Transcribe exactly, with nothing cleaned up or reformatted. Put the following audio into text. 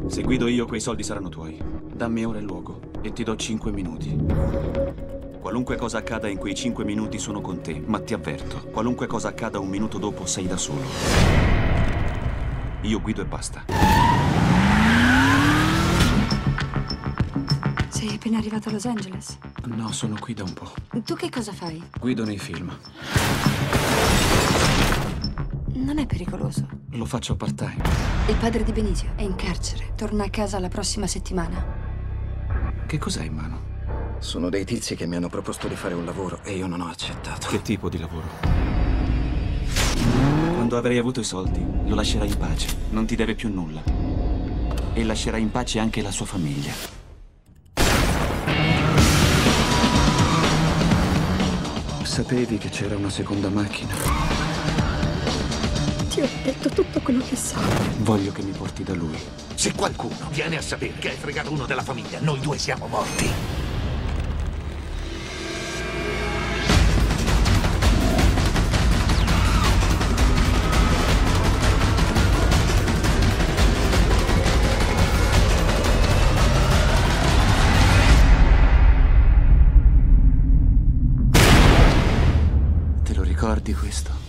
Se guido io, quei soldi saranno tuoi. Dammi ora il luogo e ti do cinque minuti. Qualunque cosa accada in quei cinque minuti sono con te, ma ti avverto, qualunque cosa accada un minuto dopo sei da solo. Io guido e basta. Sei appena arrivato a Los Angeles? No, sono qui da un po'. Tu che cosa fai? Guido nei film. Non è pericoloso. Lo faccio part-time. Il padre di Benicio è in carcere. Torna a casa la prossima settimana. Che cos'hai in mano? Sono dei tizi che mi hanno proposto di fare un lavoro e io non ho accettato. Che tipo di lavoro? Quando avrai avuto i soldi, lo lascerai in pace. Non ti deve più nulla. E lascerai in pace anche la sua famiglia. Sapevi che c'era una seconda macchina? Ti ho detto tutto quello che so. Voglio che mi porti da lui. Se qualcuno viene a sapere che hai fregato uno della famiglia, noi due siamo morti. Te lo ricordi questo?